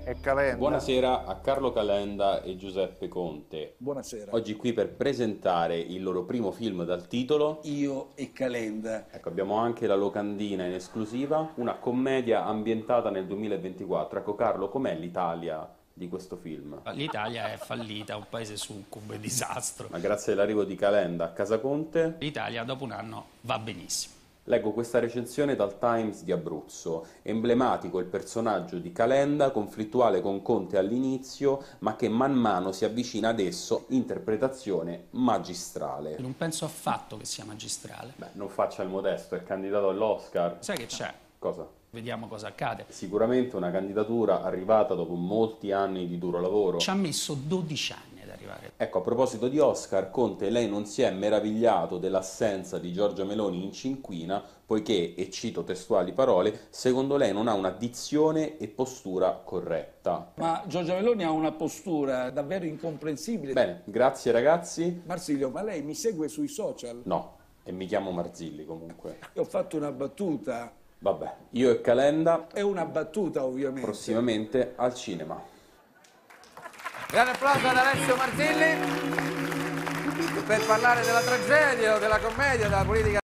e Calenda. Buonasera a Carlo Calenda e Giuseppe Conte. Buonasera. Oggi qui per presentare il loro primo film dal titolo Io e Calenda. Ecco, abbiamo anche la locandina in esclusiva, una commedia ambientata nel 2024. Ecco Carlo, com'è l'Italia di questo film? L'Italia è fallita, è un paese succubo, è disastro. Ma grazie all'arrivo di Calenda a casa Conte, L'Italia dopo un anno va benissimo. leggo questa recensione dal Times di Abruzzo. Emblematico il personaggio di Calenda, conflittuale con Conte all'inizio, ma che man mano si avvicina ad esso, interpretazione magistrale. Non penso affatto che sia magistrale. Beh, non faccia il modesto, è candidato all'Oscar. Sai che c'è? Cosa? Vediamo cosa accade. Sicuramente una candidatura arrivata dopo molti anni di duro lavoro. Ci ha messo 12 anni ad arrivare. Ecco, a proposito di Oscar, Conte, lei non si è meravigliato dell'assenza di Giorgia Meloni in cinquina, poiché, e cito testuali parole, secondo lei non ha una dizione e postura corretta. Ma Giorgia Meloni ha una postura davvero incomprensibile. Bene, grazie ragazzi. Marsilio, ma lei mi segue sui social? No, e mi chiamo Marzilli comunque. Io ho fatto una battuta. Vabbè, io e Calenda, È una battuta, ovviamente. prossimamente al cinema. Grande applauso ad Alessio Marzilli per parlare della tragedia o della commedia, della politica.